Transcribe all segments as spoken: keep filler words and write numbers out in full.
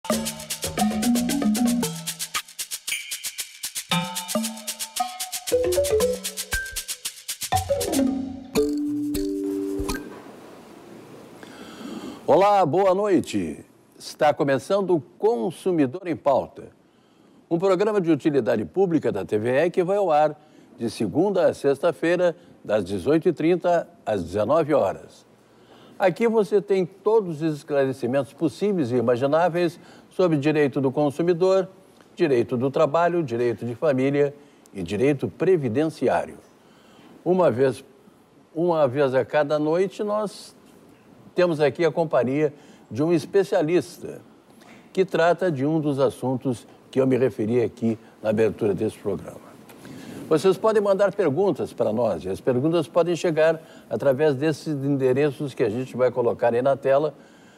Olá, boa noite. Está começando o Consumidor em Pauta, um programa de utilidade pública da T V E que vai ao ar de segunda a sexta-feira, das dezoito e trinta às dezenove horas. Aqui você tem todos os esclarecimentos possíveis e imagináveis sobre direito do consumidor, direito do trabalho, direito de família e direito previdenciário. Uma vez, uma vez a cada noite, nós temos aqui a companhia de um especialista que trata de um dos assuntos que eu me referi aqui na abertura desse programa. Vocês podem mandar perguntas para nós e as perguntas podem chegar através desses endereços que a gente vai colocar aí na tela,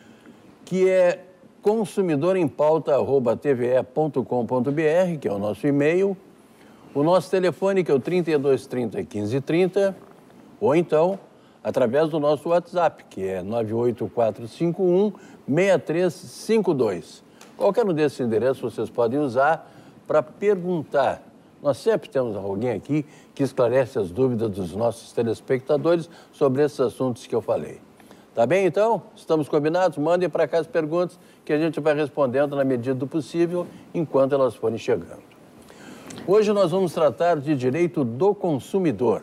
que é consumidor em pauta arroba t v e ponto com ponto b r, que é o nosso e-mail, o nosso telefone, que é o trinta e dois, trinta, quinze, trinta, ou então através do nosso WhatsApp, que é nove oito quatro cinco um, seis três cinco dois. Qualquer um desses endereços vocês podem usar para perguntar. Nós sempre temos alguém aqui que esclarece as dúvidas dos nossos telespectadores sobre esses assuntos que eu falei. Tá bem, então? Estamos combinados? Mandem para cá as perguntas que a gente vai respondendo na medida do possível, enquanto elas forem chegando. Hoje nós vamos tratar de direito do consumidor.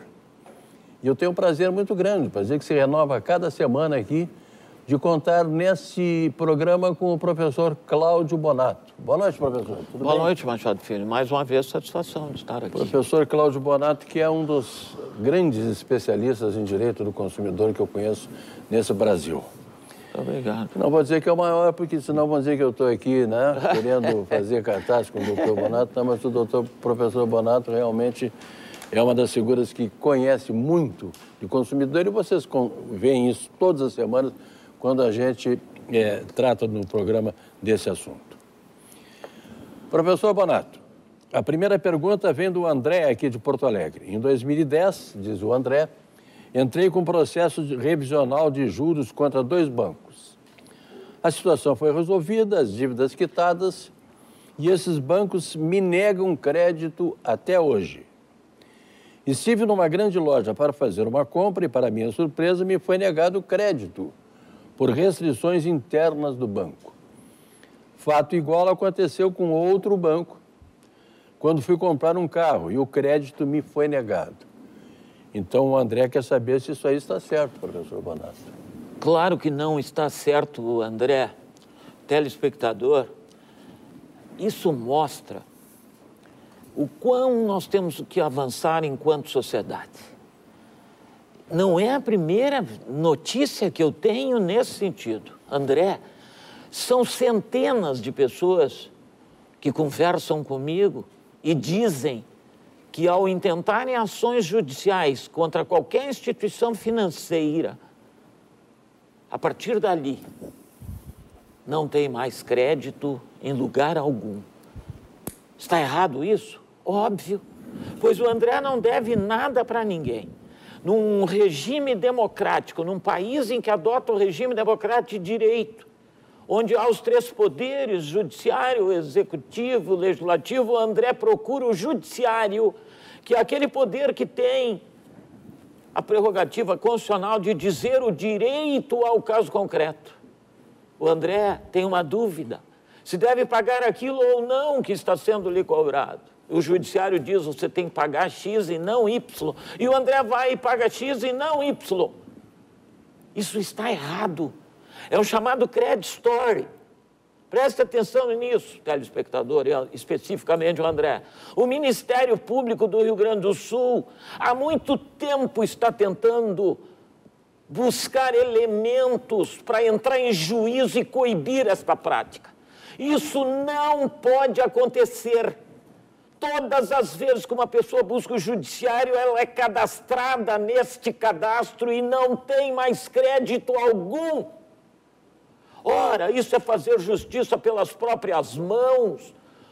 E eu tenho um prazer muito grande, prazer que se renova a cada semana aqui, de contar nesse programa com o professor Cláudio Bonato. Boa noite, professor. Tudo Boa bem? noite, Machado Filho. Mais uma vez, satisfação de estar aqui. Professor Cláudio Bonato, que é um dos grandes especialistas em direito do consumidor que eu conheço nesse Brasil. Muito obrigado. Não vou dizer que é o maior, porque senão vão dizer que eu estou aqui, né, querendo fazer cartaz com o doutor Bonato. Não, mas o doutor professor Bonato realmente é uma das figuras que conhece muito de consumidor e vocês veem isso todas as semanas quando a gente é, trata no programa desse assunto. Professor Bonato, a primeira pergunta vem do André, aqui de Porto Alegre. Em dois mil e dez, diz o André, entrei com processo de revisional de juros contra dois bancos. A situação foi resolvida, as dívidas quitadas, e esses bancos me negam crédito até hoje. Estive numa grande loja para fazer uma compra e, para minha surpresa, me foi negado crédito por restrições internas do banco. Fato igual aconteceu com outro banco, quando fui comprar um carro e o crédito me foi negado. Então, o André quer saber se isso aí está certo, professor Bonato. Claro que não está certo, André, telespectador. Isso mostra o quão nós temos que avançar enquanto sociedade. Não é a primeira notícia que eu tenho nesse sentido. André, são centenas de pessoas que conversam comigo e dizem que, ao intentarem ações judiciais contra qualquer instituição financeira, a partir dali, não tem mais crédito em lugar algum. Está errado isso? Óbvio, pois o André não deve nada para ninguém. Num regime democrático, num país em que adota o regime democrático de direito, onde há os três poderes, judiciário, executivo, legislativo, o André procura o judiciário, que é aquele poder que tem a prerrogativa constitucional de dizer o direito ao caso concreto. O André tem uma dúvida, se deve pagar aquilo ou não que está sendo lhe cobrado. O judiciário diz, você tem que pagar X e não Y. E o André vai e paga X e não Y. Isso está errado. É o chamado credit story. Preste atenção nisso, telespectador, especificamente o André. O Ministério Público do Rio Grande do Sul, há muito tempo está tentando buscar elementos para entrar em juízo e coibir esta prática. Isso não pode acontecer. Todas as vezes que uma pessoa busca o judiciário, ela é cadastrada neste cadastro e não tem mais crédito algum. Ora, isso é fazer justiça pelas próprias mãos.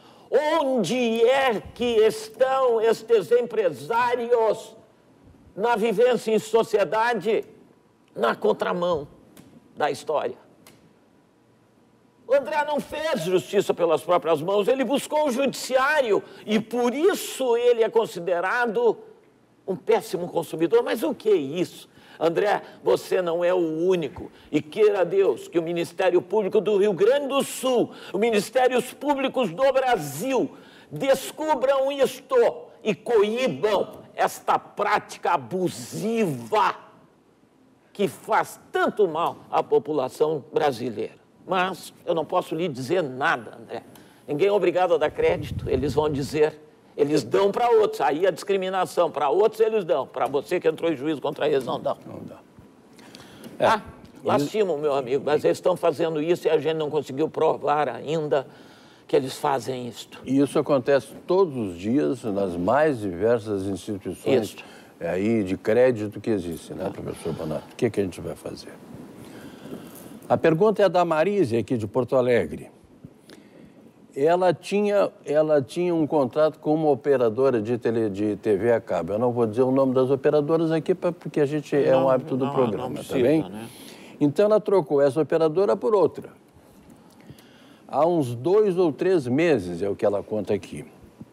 Onde é que estão estes empresários na vivência em sociedade? Na contramão da história. O André não fez justiça pelas próprias mãos, ele buscou o judiciário e por isso ele é considerado um péssimo consumidor. Mas o que é isso? André, você não é o único. E queira Deus que o Ministério Público do Rio Grande do Sul, os Ministérios Públicos do Brasil, descubram isto e coíbam esta prática abusiva que faz tanto mal à população brasileira. Mas eu não posso lhe dizer nada, André. Ninguém é obrigado a dar crédito, eles vão dizer, eles dão para outros, aí a discriminação, para outros eles dão, para você que entrou em juízo contra eles não dão. Não dá. É, ah, lastimam, meu amigo, mas eles estão fazendo isso e a gente não conseguiu provar ainda que eles fazem isto. E isso acontece todos os dias nas mais diversas instituições isso. aí de crédito que existem, né, professor Bonato? O que, que a gente vai fazer? A pergunta é da Marise, aqui de Porto Alegre. Ela tinha, ela tinha um contrato com uma operadora de, tele, de T V a cabo. Eu não vou dizer o nome das operadoras aqui, pra, porque a gente é não, um hábito do não, programa, não precisa, tá bem? Né? Então, ela trocou essa operadora por outra. Há uns dois ou três meses, é o que ela conta aqui.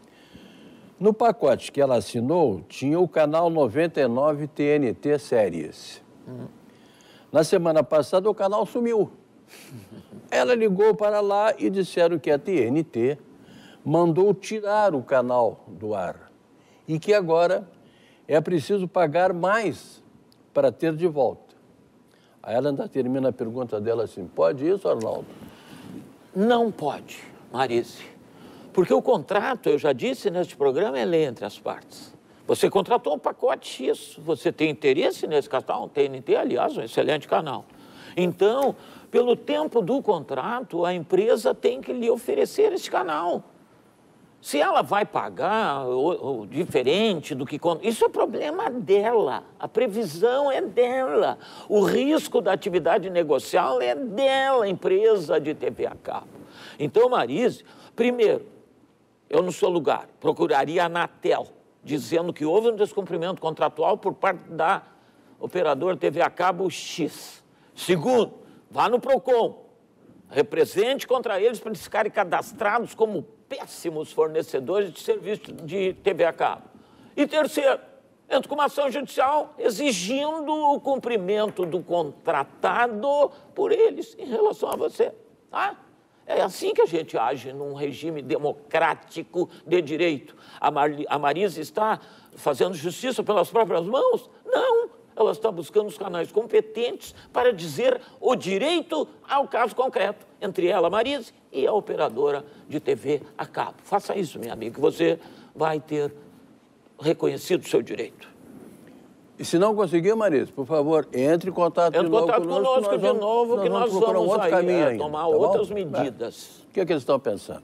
No pacote que ela assinou, tinha o canal noventa e nove T N T Séries. Hum. Na semana passada, o canal sumiu. Ela ligou para lá e disseram que a T N T mandou tirar o canal do ar e que agora é preciso pagar mais para ter de volta. Aí ela ainda termina a pergunta dela assim, pode isso, Arnaldo? Não pode, Marise, porque o contrato, eu já disse neste programa, é lei entre as partes. Você contratou um pacote X, você tem interesse nesse canal, T N T, aliás, um excelente canal. Então, pelo tempo do contrato, a empresa tem que lhe oferecer esse canal. Se ela vai pagar ou, ou, diferente do que... Isso é problema dela, a previsão é dela, o risco da atividade negocial é dela, empresa de T V a cabo. Então, Marise, primeiro, eu no seu lugar procuraria a Anatel, dizendo que houve um descumprimento contratual por parte da operadora T V a cabo X. Segundo, vá no PROCON, represente contra eles para eles ficarem cadastrados como péssimos fornecedores de serviço de T V a cabo. E terceiro, entre com uma ação judicial exigindo o cumprimento do contratado por eles em relação a você. Tá? É assim que a gente age num regime democrático de direito. A, Mar a Marise está fazendo justiça pelas próprias mãos? Não, ela está buscando os canais competentes para dizer o direito ao caso concreto, entre ela, Marise, e a operadora de T V a cabo. Faça isso, minha amiga, que você vai ter reconhecido o seu direito. E se não conseguir, Marise, por favor, entre em contato entre de novo contato conosco, conosco de vamos, novo, nós que vamos nós vamos um outro aí, caminho é, ainda, tomar tá outras bom? medidas. É. O que é que eles estão pensando?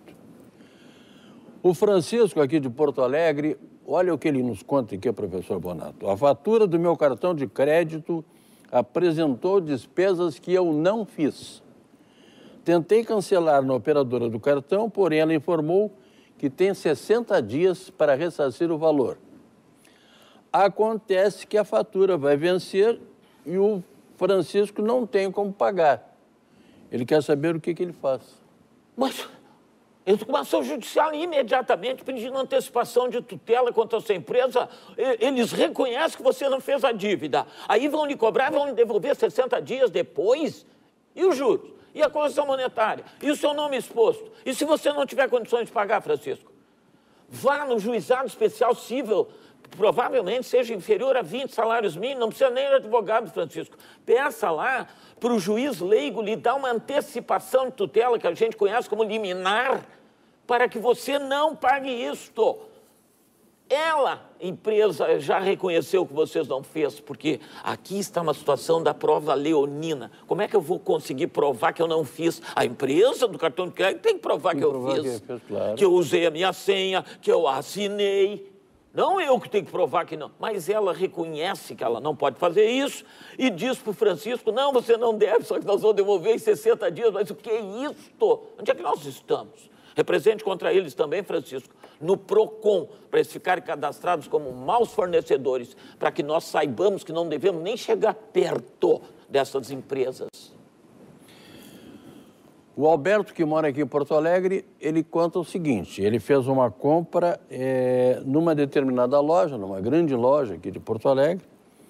O Francisco, aqui de Porto Alegre, olha o que ele nos conta aqui, professor Bonato. A fatura do meu cartão de crédito apresentou despesas que eu não fiz. Tentei cancelar na operadora do cartão, porém ela informou que tem sessenta dias para ressarcir o valor. Acontece que a fatura vai vencer e o Francisco não tem como pagar. Ele quer saber o que, que ele faz. Mas entra com uma ação judicial imediatamente pedindo antecipação de tutela contra a sua empresa. Eles reconhecem que você não fez a dívida. Aí vão lhe cobrar, vão lhe devolver sessenta dias depois. E os juros? E a correção monetária? E o seu nome exposto? E se você não tiver condições de pagar, Francisco? Vá no juizado especial civil, provavelmente seja inferior a vinte salários mínimos, não precisa nem de advogado, Francisco. Peça lá para o juiz leigo lhe dar uma antecipação de tutela, que a gente conhece como liminar, para que você não pague isto. Ela, empresa, já reconheceu que vocês não fez, porque aqui está uma situação da prova leonina. Como é que eu vou conseguir provar que eu não fiz? A empresa do cartão de crédito tem que provar tem que eu provar fiz, que, fez, claro. que eu usei a minha senha, que eu assinei. Não eu que tenho que provar que não, mas ela reconhece que ela não pode fazer isso e diz para o Francisco, não, você não deve, só que nós vamos devolver em sessenta dias, mas o que é isto? Onde é que nós estamos? Represente contra eles também, Francisco, no PROCON, para eles ficarem cadastrados como maus fornecedores, para que nós saibamos que não devemos nem chegar perto dessas empresas. O Alberto, que mora aqui em Porto Alegre, ele conta o seguinte, ele fez uma compra é, numa determinada loja, numa grande loja aqui de Porto Alegre,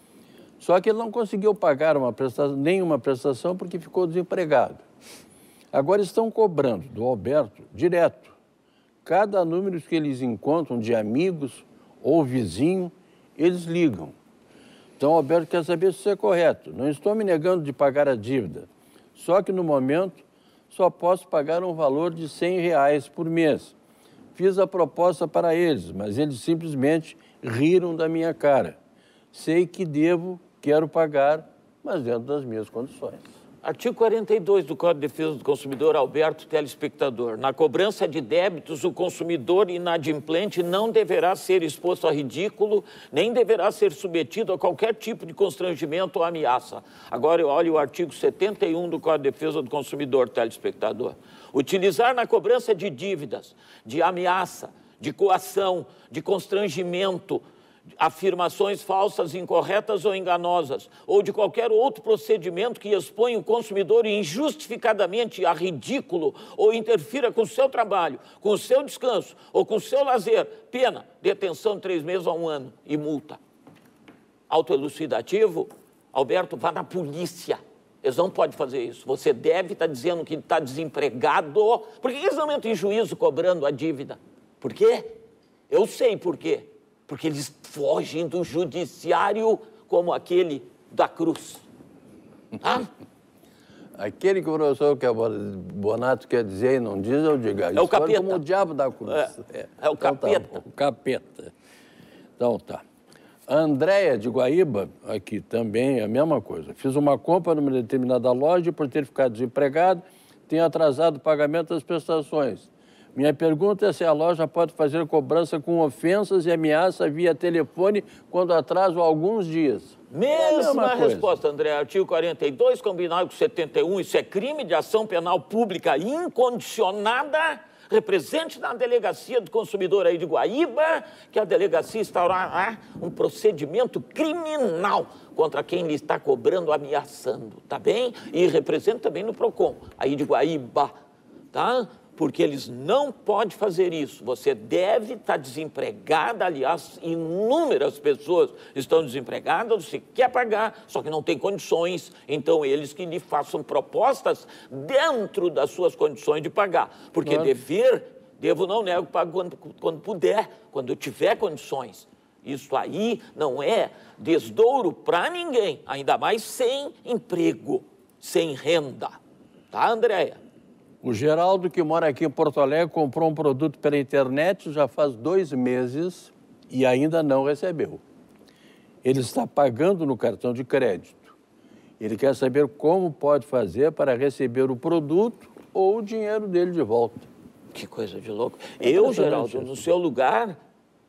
só que ele não conseguiu pagar uma prestação, nenhuma prestação porque ficou desempregado. Agora estão cobrando do Alberto, direto, cada número que eles encontram de amigos ou vizinho, eles ligam. Então o Alberto quer saber se isso é correto. Não estou me negando de pagar a dívida, só que no momento só posso pagar um valor de cem reais por mês. Fiz a proposta para eles, mas eles simplesmente riram da minha cara. Sei que devo, quero pagar, mas dentro das minhas condições. Artigo quarenta e dois do Código de Defesa do Consumidor, Alberto, telespectador. Na cobrança de débitos, o consumidor inadimplente não deverá ser exposto a ridículo, nem deverá ser submetido a qualquer tipo de constrangimento ou ameaça. Agora, olhe o artigo setenta e um do Código de Defesa do Consumidor, telespectador. Utilizar na cobrança de dívidas, de ameaça, de coação, de constrangimento, afirmações falsas, incorretas ou enganosas, ou de qualquer outro procedimento que expõe o consumidor injustificadamente a ridículo ou interfira com o seu trabalho, com o seu descanso ou com o seu lazer, pena, detenção de três meses a um ano e multa. Autoelucidativo, Alberto, vá na polícia. Eles não podem fazer isso. Você deve estar dizendo que está desempregado. Por que eles não entram em juízo cobrando a dívida? Por quê? Eu sei por quê. Porque eles fogem do judiciário como aquele da cruz. Ah? Aquele que o professor Bonato quer dizer e não diz, eu digo. É o capeta. Como o diabo da cruz. É, é. é o então, capeta. Tá, o capeta. Então tá. A Andréia de Guaíba, aqui também é a mesma coisa. Fiz uma compra numa determinada loja e por ter ficado desempregado, tenho atrasado o pagamento das prestações. Minha pergunta é se a loja pode fazer cobrança com ofensas e ameaça via telefone quando atraso alguns dias. Mesma é resposta, André. Artigo quarenta e dois, combinado com setenta e um, isso é crime de ação penal pública incondicionada. Represente na delegacia do consumidor aí de Guaíba, que a delegacia instaurará um procedimento criminal contra quem lhe está cobrando, ameaçando, tá bem? E represente também no PROCON, aí de Guaíba, tá? Porque eles não podem fazer isso. Você deve estar desempregada, aliás, inúmeras pessoas estão desempregadas, você quer pagar, só que não tem condições, então eles que lhe façam propostas dentro das suas condições de pagar. Porque claro. dever, devo não nego, pago quando, quando puder, quando eu tiver condições. Isso aí não é desdouro para ninguém, ainda mais sem emprego, sem renda. Tá, Andréia? O Geraldo, que mora aqui em Porto Alegre, comprou um produto pela internet já faz dois meses e ainda não recebeu. Ele está pagando no cartão de crédito. Ele quer saber como pode fazer para receber o produto ou o dinheiro dele de volta. Que coisa de louco. Eu, Geraldo, no seu lugar,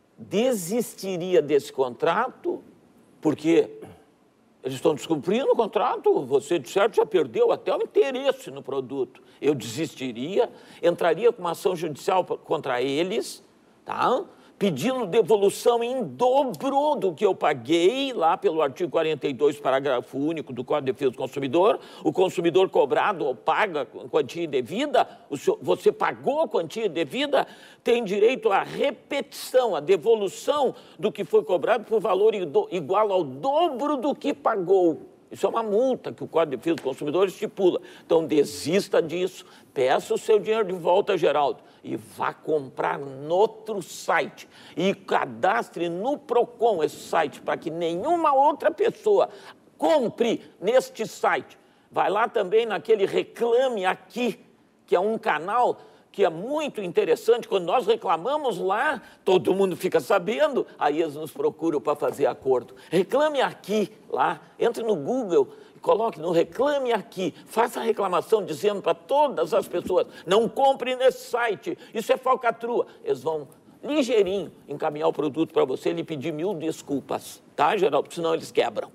desistiria desse contrato, porque eles estão descumprindo o contrato, você, de certo, já perdeu até o interesse no produto. Eu desistiria, entraria com uma ação judicial contra eles, tá? Pedindo devolução em dobro do que eu paguei, lá pelo artigo quarenta e dois, parágrafo único do Código de Defesa do Consumidor. O consumidor cobrado ou paga quantia indevida, o senhor, você pagou a quantia indevida, tem direito à repetição, à devolução do que foi cobrado por valor igual ao dobro do que pagou. Isso é uma multa que o Código de Defesa do Consumidor estipula. Então, desista disso, peça o seu dinheiro de volta, Geraldo, e vá comprar no outro site. E cadastre no PROCON esse site, para que nenhuma outra pessoa compre neste site. Vai lá também naquele Reclame Aqui, que é um canal que é muito interessante. Quando nós reclamamos lá, todo mundo fica sabendo, aí eles nos procuram para fazer acordo. Reclame Aqui, lá, entre no Google, coloque no Reclame Aqui, faça a reclamação dizendo para todas as pessoas, não compre nesse site, isso é falcatrua. Eles vão ligeirinho encaminhar o produto para você e lhe pedir mil desculpas, tá, Geraldo? Senão eles quebram.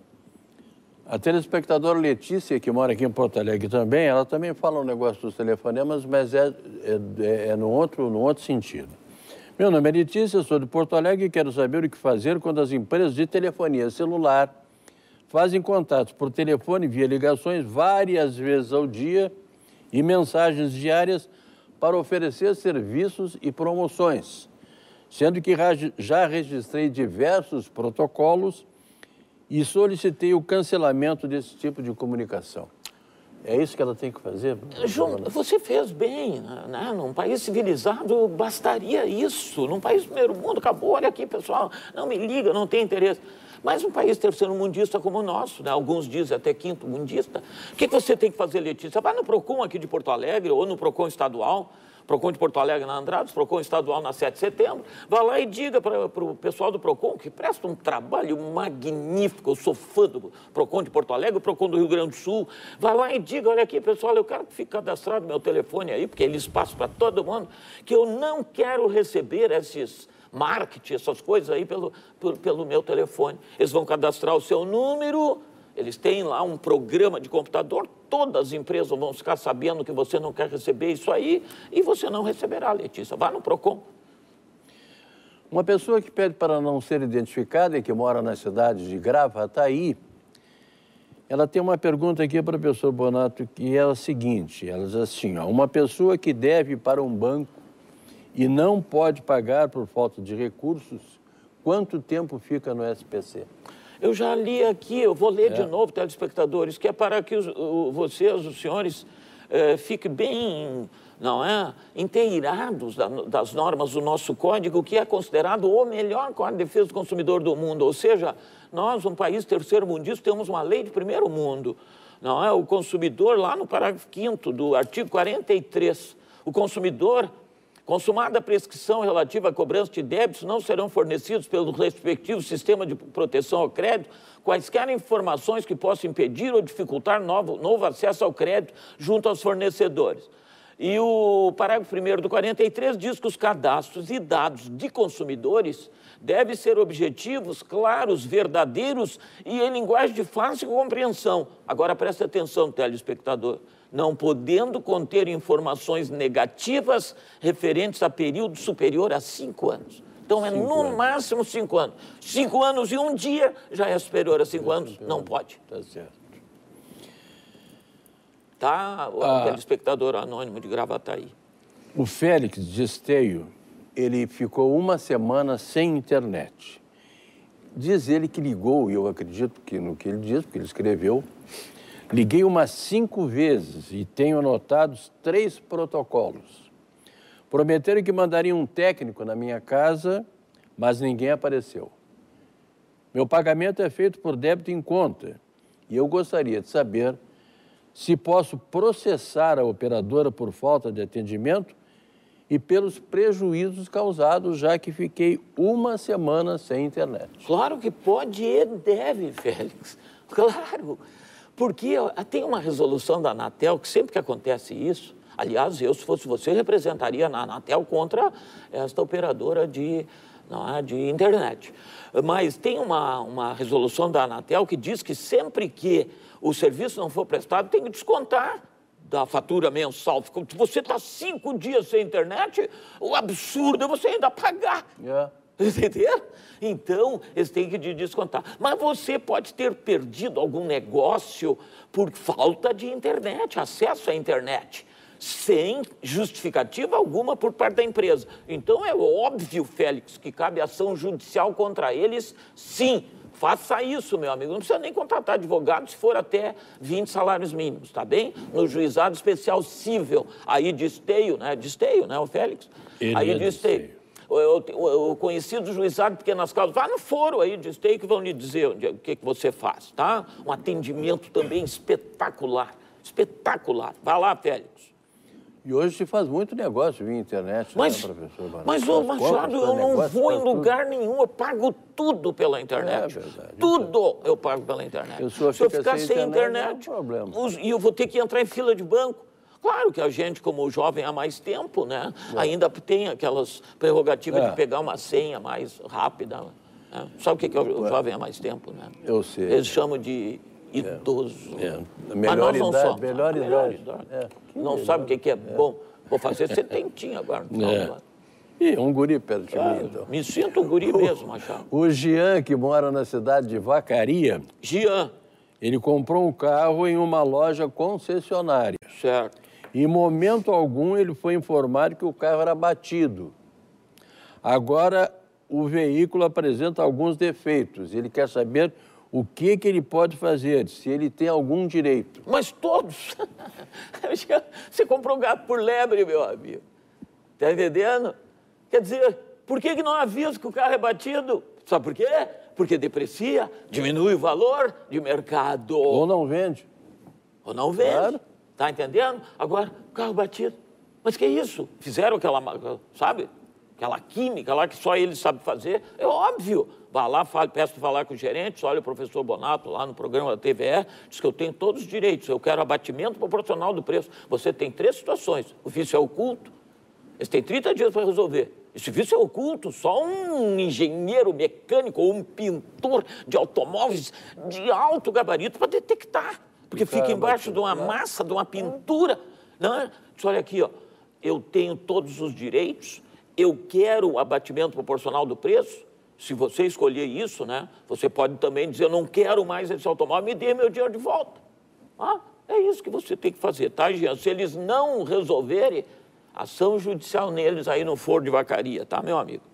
A telespectadora Letícia, que mora aqui em Porto Alegre também, ela também fala um negócio dos telefonemas, mas é, é, é no, outro, no outro sentido. Meu nome é Letícia, sou de Porto Alegre e quero saber o que fazer quando as empresas de telefonia celular fazem contatos por telefone via ligações várias vezes ao dia e mensagens diárias para oferecer serviços e promoções, sendo que já registrei diversos protocolos e solicitei o cancelamento desse tipo de comunicação. É isso que ela tem que fazer? João, você fez bem, né? Num país civilizado bastaria isso. Num país primeiro mundo, acabou, olha aqui, pessoal, não me liga, não tem interesse. Mas um país terceiro mundista como o nosso, né? Alguns dizem até quinto mundista, o que você tem que fazer, Letícia? Vai no PROCON aqui de Porto Alegre ou no PROCON estadual, PROCON de Porto Alegre na Andradas, PROCON estadual na sete de setembro, vá lá e diga para o pessoal do PROCON, que presta um trabalho magnífico, eu sou fã do PROCON de Porto Alegre, o PROCON do Rio Grande do Sul, vá lá e diga, olha aqui, pessoal, eu quero que fique cadastrado meu telefone aí, porque eles passam para todo mundo, que eu não quero receber esses marketing, essas coisas aí pelo, pelo, pelo meu telefone. Eles vão cadastrar o seu número, eles têm lá um programa de computador, todas as empresas vão ficar sabendo que você não quer receber isso aí e você não receberá, Letícia. Vá no PROCON. Uma pessoa que pede para não ser identificada e que mora na cidade de Gravataí, ela tem uma pergunta aqui para o professor Bonato, que é a seguinte, ela diz assim, ó, uma pessoa que deve para um banco e não pode pagar por falta de recursos, quanto tempo fica no S P C? Eu já li aqui, eu vou ler é. de novo, telespectadores, que é para que os, o, vocês, os senhores, eh, fiquem bem, não é, inteirados da, das normas do nosso código, que é considerado o melhor código de defesa do consumidor do mundo. Ou seja, nós, um país terceiro mundista, temos uma lei de primeiro mundo. Não é? O consumidor, lá no parágrafo quinto do artigo quarenta e três, o consumidor... Consumada a prescrição relativa à cobrança de débitos, não serão fornecidos pelo respectivo sistema de proteção ao crédito quaisquer informações que possam impedir ou dificultar novo, novo acesso ao crédito junto aos fornecedores. E o parágrafo primeiro do quarenta e três diz que os cadastros e dados de consumidores devem ser objetivos, claros, verdadeiros e em linguagem de fácil compreensão. Agora preste atenção, telespectador. Não podendo conter informações negativas referentes a período superior a cinco anos. Então, é cinco no anos. máximo cinco anos. Cinco anos e um dia já é superior a cinco anos, não pode. Tá certo. Tá, o ah, telespectador anônimo de Gravataí. O Félix de Esteio, ele ficou uma semana sem internet. Diz ele que ligou, e eu acredito que no que ele diz, porque ele escreveu, liguei umas cinco vezes e tenho anotado três protocolos. Prometeram que mandariam um técnico na minha casa, mas ninguém apareceu. Meu pagamento é feito por débito em conta e eu gostaria de saber se posso processar a operadora por falta de atendimento e pelos prejuízos causados, já que fiquei uma semana sem internet. Claro que pode e deve, Félix. Claro. Porque tem uma resolução da Anatel que sempre que acontece isso, aliás, eu, se fosse você, representaria na Anatel contra esta operadora de, não é, de internet. Mas tem uma, uma resolução da Anatel que diz que sempre que o serviço não for prestado, tem que descontar da fatura mensal. Você está cinco dias sem internet, o absurdo é você ainda pagar. Yeah. Entenderam? Então, eles têm que descontar. Mas você pode ter perdido algum negócio por falta de internet, acesso à internet, sem justificativa alguma por parte da empresa. Então, é óbvio, Félix, que cabe ação judicial contra eles, sim. Faça isso, meu amigo. Não precisa nem contratar advogado se for até vinte salários mínimos, tá bem? No juizado especial cível, aí de Esteio, né? De Esteio, né, o Félix? Ele aí é de Esteio. O, o, o conhecido juizado de pequenas causas, vá no foro aí de Esteio que vão lhe dizer onde, o que, que você faz, tá? Um atendimento também espetacular, espetacular. Vá lá, Félix. E hoje se faz muito negócio via internet, mas, né, professor Bonato? Mas, ô, Machado, eu não vou em lugar nenhum, eu pago tudo pela internet. É verdade. Tudo eu pago pela internet. Se eu ficar sem internet, não é um problema. E eu vou ter que entrar em fila de banco. Claro que a gente, como jovem há mais tempo, né, é. ainda tem aquelas prerrogativas é. de pegar uma senha mais rápida. Né? Sabe o que é o jovem há mais tempo, né? Eu sei. Eles chamam de idoso. É. É. Melhor Mas nós não idade, somos. melhor idade. Melhor idade. É. Não melhor. Sabe o que é, é bom. Vou fazer setentinha agora. Não, é. Ih, um guri perto de ah, mim, então. Me sinto um guri mesmo, Machado. O Jean, que mora na cidade de Vacaria... Jean. Ele comprou um carro em uma loja concessionária. Certo. Em momento algum ele foi informado que o carro era batido. Agora o veículo apresenta alguns defeitos. Ele quer saber o que, que ele pode fazer, se ele tem algum direito. Mas todos. Você comprou um gato por lebre, meu amigo. Está entendendo? Quer dizer, por que, que não avisa que o carro é batido? Sabe por quê? Porque deprecia, diminui o valor de mercado. Ou não vende. Ou não vende. Claro. Tá entendendo? Agora, carro batido. Mas que isso? Fizeram aquela, sabe? Aquela química lá que só ele sabe fazer. É óbvio. Vá lá, fale, peço para falar com o gerente, olha o professor Bonato lá no programa da T V E, diz que eu tenho todos os direitos, eu quero abatimento proporcional do preço. Você tem três situações. O vício é oculto, eles têm trinta dias para resolver. Esse vício é oculto, só um engenheiro mecânico ou um pintor de automóveis de alto gabarito para detectar. Porque fica embaixo de uma massa, de uma pintura. Não, diz, olha aqui, ó, eu tenho todos os direitos, eu quero o abatimento proporcional do preço. Se você escolher isso, né, você pode também dizer, eu não quero mais esse automóvel, me dê meu dinheiro de volta. Ah, é isso que você tem que fazer, tá, Jean? Se eles não resolverem, ação judicial neles aí no Foro de Vacaria, tá, meu amigo?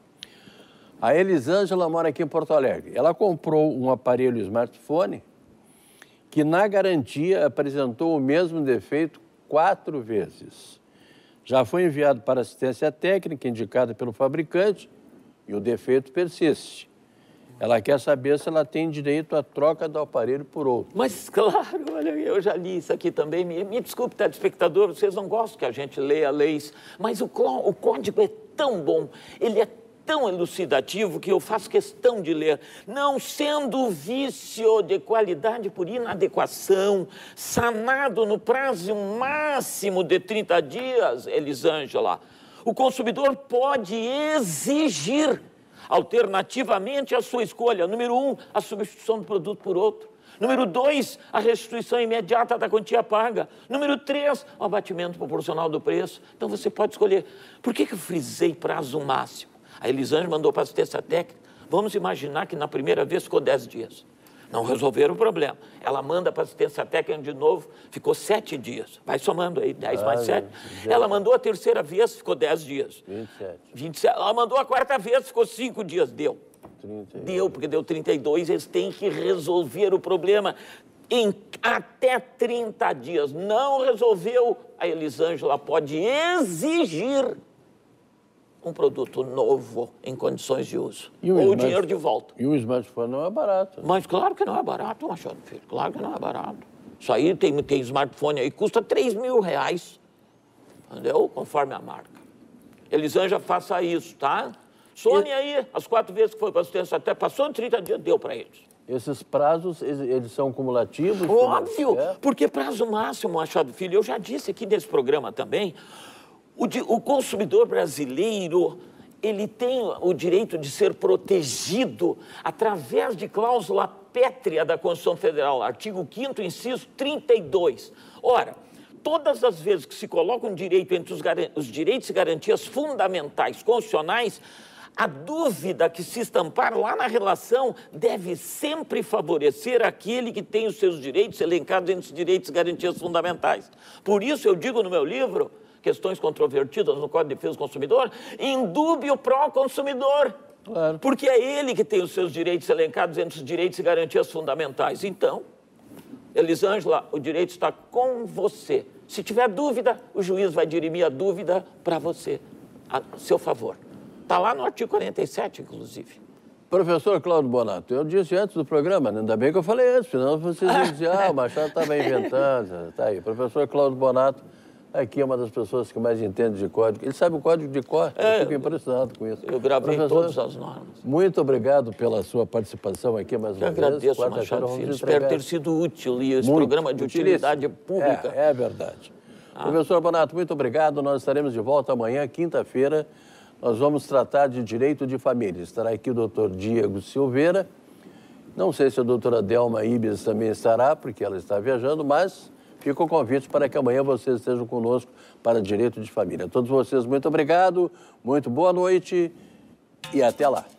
A Elisângela mora aqui em Porto Alegre. Ela comprou um aparelho smartphone que, na garantia, apresentou o mesmo defeito quatro vezes. Já foi enviado para assistência técnica indicada pelo fabricante e o defeito persiste. Ela quer saber se ela tem direito à troca do aparelho por outro. Mas, claro, olha, eu já li isso aqui também. Me, me desculpe, telespectador, vocês não gostam que a gente leia leis, mas o, o código é tão bom, ele é tão elucidativo que eu faço questão de ler. Não sendo vício de qualidade por inadequação, sanado no prazo máximo de trinta dias, Elisângela, o consumidor pode exigir, alternativamente, a sua escolha. Número um, a substituição do produto por outro. Número dois, a restituição imediata da quantia paga. Número três, o abatimento proporcional do preço. Então, você pode escolher. Por que que eu frisei prazo máximo? A Elisângela mandou para a assistência técnica. Vamos imaginar que na primeira vez ficou dez dias. Não resolveram o problema. Ela manda para a assistência técnica de novo, ficou sete dias. Vai somando aí, dez ah, mais sete. Ela mandou a terceira vez, ficou dez dias. vinte e sete. vinte e sete. Ela mandou a quarta vez, ficou cinco dias. Deu. trinta e dois. Deu, porque deu trinta e dois. Eles têm que resolver o problema em até trinta dias. Não resolveu, a Elisângela pode exigir um produto novo em condições de uso. Ou o dinheiro de volta. E o smartphone não é barato. Mas claro que não é barato, Machado Filho. Claro que não é barato. Isso aí tem, tem smartphone aí, custa três mil reais. Entendeu? Conforme a marca. Elisângela, faça isso, tá? Some aí, as quatro vezes que foi para assistência até passou de trinta dias, deu para eles. Esses prazos, eles são cumulativos? Óbvio, porque prazo máximo, Machado Filho, eu já disse aqui nesse programa também, o, de, o consumidor brasileiro, ele tem o direito de ser protegido através de cláusula pétrea da Constituição Federal, artigo quinto, inciso trinta e dois. Ora, todas as vezes que se coloca um direito entre os, os direitos e garantias fundamentais constitucionais, a dúvida que se estampar lá na relação deve sempre favorecer aquele que tem os seus direitos elencados entre os direitos e garantias fundamentais. Por isso eu digo no meu livro, Questões Controvertidas no Código de Defesa do Consumidor, indúbio pró consumidor. Claro. Porque é ele que tem os seus direitos elencados entre os direitos e garantias fundamentais. Então, Elisângela, o direito está com você. Se tiver dúvida, o juiz vai dirimir a dúvida para você, a seu favor. Está lá no artigo quarenta e sete, inclusive. Professor Cláudio Bonato, eu disse antes do programa, ainda bem que eu falei antes, senão vocês iam dizer, ah, o Machado estava inventando. Tá aí, professor Cláudio Bonato, aqui é uma das pessoas que mais entende de código. Ele sabe o código de cor, é, eu fico impressionado com isso. Eu gravei professor, todas as normas. Muito obrigado pela sua participação aqui mais uma eu vez. Agradeço, Machado Filho. Espero ter sido útil e esse muito programa de utilidade pública. É, é verdade. Ah. Professor Bonato, muito obrigado. Nós estaremos de volta amanhã, quinta-feira. Nós vamos tratar de direito de família. Estará aqui o doutor Diego Silveira. Não sei se a doutora Delma Ibis também estará, porque ela está viajando, mas fica o convite para que amanhã vocês estejam conosco para direito de família. A todos vocês, muito obrigado, muito boa noite e até lá.